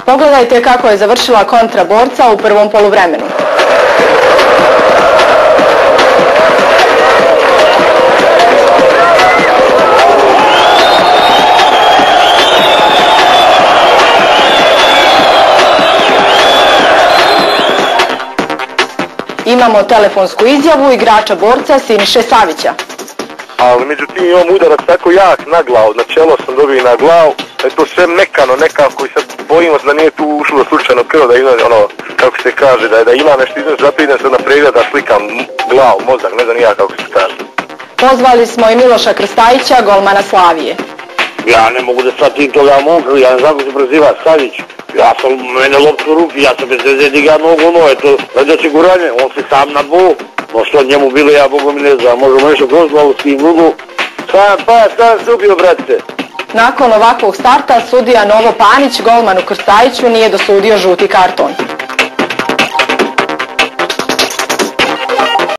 Pogledajte kako je završila kontra borca u prvom poluvremenu. Imamo telefonsku izjavu igrača borca Siniše Savića. Ali međutim imam udarac tako jak na glavu, na čelo sam dobio na glavu, da je to sve mekano nekako i sad bojimo se da nije tu ušlo slučajno krv, da ima ono, kako se kaže, da ima nešto iznos, zato idem sad na pregled da slikam glavu, mozak, ne znam ni ja kako se kaže. Pozvali smo i Miloša Krstajića, golmana Slavije. Ja ne mogu da shvatim toga momka, ja ne znam kako se preziva Savić. Ja sam, mene loptu u ruki, ja sam bez veze diga nogu, eto, radi osiguranje, on se sam na dvu. No što njemu bilo, ja Bogom ne znam, možemo nešto kroz glavu s tim lugu. Sam se ubio, brate. Nakon ovakvog starta, sudija Novo Panić, golmanu Krstajiću, nije dosudio žuti karton.